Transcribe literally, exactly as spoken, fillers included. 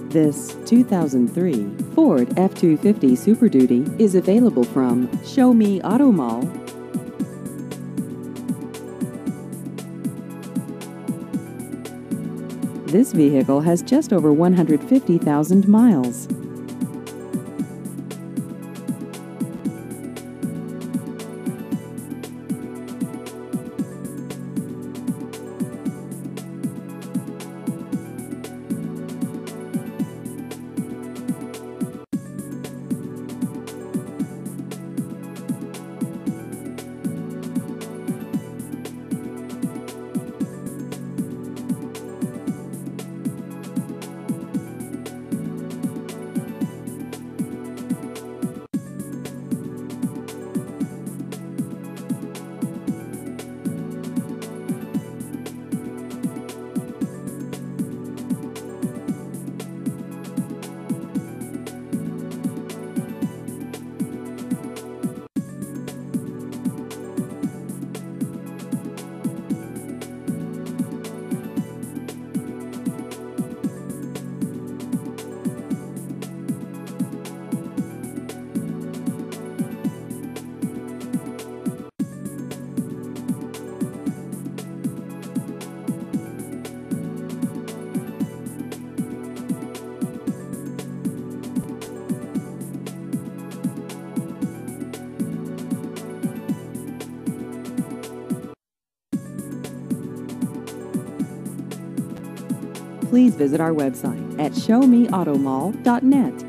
This two thousand three Ford F two fifty Super Duty is available from Show Me Auto Mall. This vehicle has just over one hundred fifty thousand miles. Please visit our website at show me auto mall dot net.